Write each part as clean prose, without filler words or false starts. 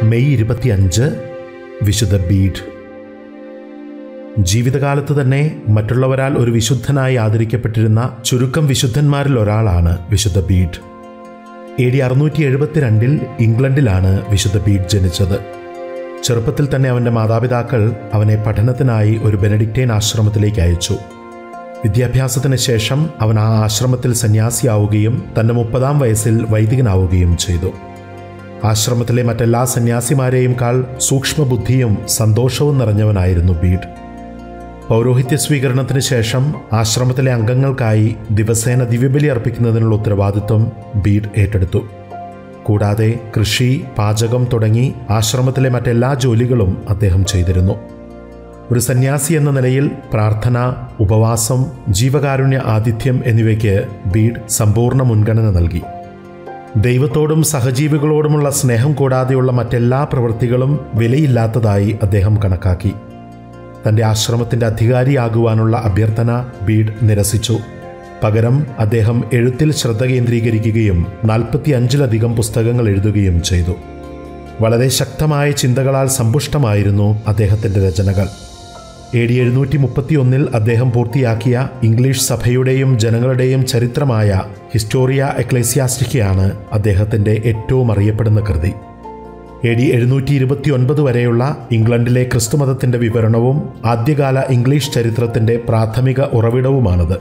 May 25 വിശുദ്ധ Bede. ജീവിതകാലത്ത് തന്നെ മറ്റുള്ളവരാൽ ഒരു വിശുദ്ധനായി ആദരിക്കപ്പെട്ടിരുന്ന ചുരുക്കം വിശുദ്ധന്മാരിൽ ഒരാളാണ് വിശുദ്ധ ബീഡ്. AD 672 ഇംഗ്ലണ്ടിലാണ് വിശുദ്ധ ബീഡ് ജനിച്ചത്. ചെറുപ്പത്തിൽ തന്നെ അവൻ്റെ മാതാപിതാക്കൾ അവനെ പഠനത്തിനായി ഒരു ബെനഡിക്റ്റൈൻ ആശ്രമത്തിലേക്ക് അയച്ചു. വിദ്യാഭ്യാസത്തിന് ശേഷം അവൻ ആ ആശ്രമത്തിൽ സന്യാസിയാവുകയും തൻ്റെ 30-ാം വയസ്സിൽ വൈദികനാവുകയും ചെയ്തു. ആശ്രമത്തിലെ മറ്റെല്ലാ സന്യാസിമാരെയും കാൾ സൂക്ഷ്മബുദ്ധിയും സന്തോഷവും നിറഞ്ഞവനായിരുന്നു ബീഡ്. പൗരോഹിത്യ സ്വീകരണത്തിന് ശേഷം ആശ്രമത്തിലെ അംഗങ്ങൾക്കായി ദിവസേന ദിവ്യബലി അർപ്പിക്കുന്നതിനുള്ള ഉത്തരവാദിത്വം ബീഡ് ഏറ്റെടുത്തു. കൂടാതെ കൃഷി, പാചകം തുടങ്ങി ആശ്രമത്തിലെ മറ്റെല്ലാ ജോലികളും അദ്ദേഹം ചെയ്തിരുന്നു. ഒരു സന്യാസി എന്ന നിലയിൽ പ്രാർത്ഥന, ഉപവാസം, ജീവകാരുണ്യ ആതിഥ്യം എന്നിവയ്ക്ക് ബീഡ് സമ്പൂർണ്ണ മുൻഗണന നൽകി. ദൈവത്തോടും സഹജീവികളോടുമുള്ള സ്നേഹം കൂടാതെയുള്ള മറ്റെല്ലാ പ്രവൃത്തികളും വിലയില്ലാത്തതായി അദ്ദേഹം കണക്കാക്കി. തൻ്റെ ആശ്രമത്തിൻ്റെ അധികാരിയാകുവാനുള്ള അഭ്യർത്ഥന ബീഡ് നിരസിച്ചു. പകരം അദ്ദേഹം എഴുത്തിൽ ശ്രദ്ധ കേന്ദ്രീകരിക്കുകയും 45-ലധികം പുസ്തകങ്ങൾ എഴുതുകയും ചെയ്തു. വളരെ ശക്തമായ ചിന്തകളാൽ സമ്പുഷ്ടമായിരുന്നു അദ്ദേഹത്തിൻ്റെ രചനകൾ. AD 731 അദ്ദേഹം പൂർത്തിയാക്കിയ ഇംഗ്ലീഷ് സഭയുടെയും ജനങ്ങളുടെയും ചരിത്രമായ ഹിസ്റ്റോറിയ എക്ലേസിയാസ്റ്റിക്കയാണ് അദ്ദേഹത്തിൻ്റെ ഏറ്റവും അറിയപ്പെടുന്ന കൃതി. AD 729 വരെയുള്ള ഇംഗ്ലണ്ടിലെ ക്രിസ്തുമതത്തിൻ്റെ വിവരണവും ആദ്യകാല ഇംഗ്ലീഷ് ചരിത്രത്തിൻ്റെ പ്രാഥമിക ഉറവിടവുമാണത്.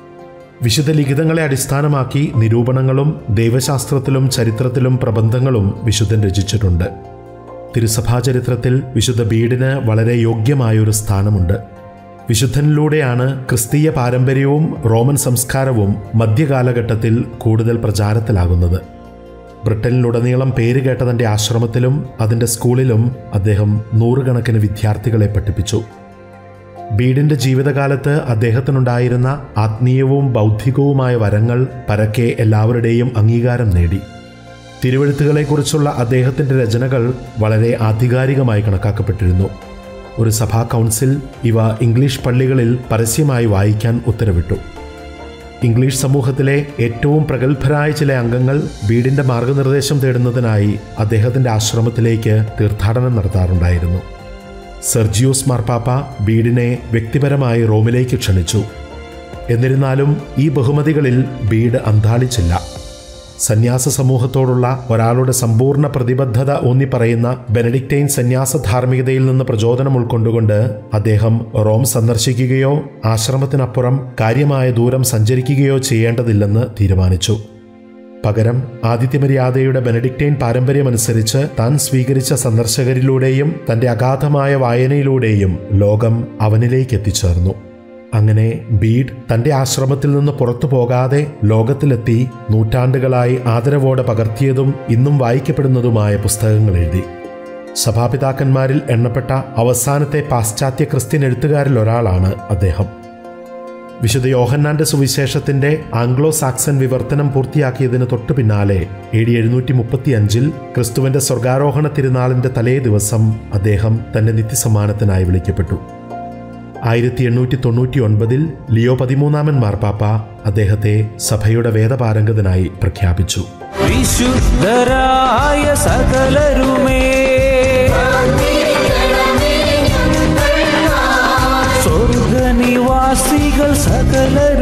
വിശുദ്ധ ലിഖിതങ്ങളെ അടിസ്ഥാനമാക്കി നിരൂപണങ്ങളും ദൈവശാസ്ത്രത്തിലും ചരിത്രത്തിലും പ്രബന്ധങ്ങളും വിശുദ്ധൻ രചിച്ചിട്ടുണ്ട്. തിരുസഭാചരിത്രത്തിൽ വിശുദ്ധ ബീഡിന് വളരെ യോഗ്യമായൊരു സ്ഥാനമുണ്ട്. വിശുദ്ധനിലൂടെയാണ് ക്രിസ്തീയ പാരമ്പര്യവും റോമൻ സംസ്കാരവും മധ്യകാലഘട്ടത്തിൽ കൂടുതൽ പ്രചാരത്തിലാകുന്നത്. ബ്രിട്ടനിലുടനീളം പേരുകേട്ട തൻ്റെ ആശ്രമത്തിലും അതിൻ്റെ സ്കൂളിലും അദ്ദേഹം 100 കണക്കിന് വിദ്യാർത്ഥികളെ പഠിപ്പിച്ചു. ബീഡിൻ്റെ ജീവിതകാലത്ത് അദ്ദേഹത്തിനുണ്ടായിരുന്ന ആത്മീയവും ബൗദ്ധികവുമായ വരങ്ങൾ പരക്കെ എല്ലാവരുടെയും അംഗീകാരം നേടി. തിരുവെഴുത്തുകളെക്കുറിച്ചുള്ള അദ്ദേഹത്തിൻ്റെ രചനകൾ വളരെ ആധികാരികമായി കണക്കാക്കപ്പെട്ടിരുന്നു. ഒരു സഭാ കൗൺസിൽ ഇവ ഇംഗ്ലീഷ് പള്ളികളിൽ പരസ്യമായി വായിക്കാൻ ഉത്തരവിട്ടു. ഇംഗ്ലീഷ് സമൂഹത്തിലെ ഏറ്റവും പ്രഗത്ഭരായ ചില അംഗങ്ങൾ ബീഡിൻ്റെ മാർഗനിർദ്ദേശം തേടുന്നതിനായി അദ്ദേഹത്തിൻ്റെ ആശ്രമത്തിലേക്ക് തീർത്ഥാടനം നടത്താറുണ്ടായിരുന്നു. സെർജിയൂസ് മാർപ്പാപ്പ ബീഡിനെ വ്യക്തിപരമായി റോമിലേക്ക് ക്ഷണിച്ചു. എന്നിരുന്നാലും ഈ ബഹുമതികളിൽ ബീഡ് അന്താളിച്ചില്ല. സന്യാസ സമൂഹത്തോടുള്ള ഒരാളുടെ സമ്പൂർണ്ണ പ്രതിബദ്ധത ഊന്നിപ്പറയുന്ന ബെനഡിക്റ്റൈൻ സന്യാസ ധാർമ്മികതയിൽ നിന്ന് പ്രചോദനം ഉൾക്കൊണ്ടുകൊണ്ട് അദ്ദേഹം റോം സന്ദർശിക്കുകയോ ആശ്രമത്തിനപ്പുറം കാര്യമായ ദൂരം സഞ്ചരിക്കുകയോ ചെയ്യേണ്ടതില്ലെന്ന് തീരുമാനിച്ചു. പകരം ആതിഥ്യമര്യാദയുടെ ബെനഡിക്റ്റൈൻ പാരമ്പര്യമനുസരിച്ച് താൻ സ്വീകരിച്ച സന്ദർശകരിലൂടെയും തൻ്റെ അഗാധമായ വായനയിലൂടെയും ലോകം അവനിലേക്ക് എത്തിച്ചേർന്നു. അങ്ങനെ ബീഡ് തൻ്റെ ആശ്രമത്തിൽ നിന്ന് പുറത്തു പോകാതെ ലോകത്തിലെത്തി നൂറ്റാണ്ടുകളായി ആദരവോടെ പകർത്തിയതും ഇന്നും വായിക്കപ്പെടുന്നതുമായ പുസ്തകങ്ങൾ എഴുതി. സഭാപിതാക്കന്മാരിൽ എണ്ണപ്പെട്ട അവസാനത്തെ പാശ്ചാത്യ ക്രിസ്ത്യൻ എഴുത്തുകാരിൽ ഒരാളാണ് അദ്ദേഹം. വിശുദ്ധ യോഹന്നാന്റെ സുവിശേഷത്തിൻ്റെ ആംഗ്ലോ സാക്സൺ വിവർത്തനം പൂർത്തിയാക്കിയതിന് തൊട്ടു പിന്നാലെ AD 735 ക്രിസ്തുവിൻ്റെ സ്വർഗാരോഹണ തിരുനാളിൻ്റെ തലേ ദിവസം അദ്ദേഹം തൻ്റെ നിത്യസമ്മാനത്തിനായി വിളിക്കപ്പെട്ടു. 1899 ലിയോ 13 മാർപ്പാപ്പ അദ്ദേഹത്തെ സഭയുടെ വേദപാരംഗതനായി പ്രഖ്യാപിച്ചു. വിശുദ്ധരായ സകലരുമേ സ്വർഗനിവാസികൾ സകലരും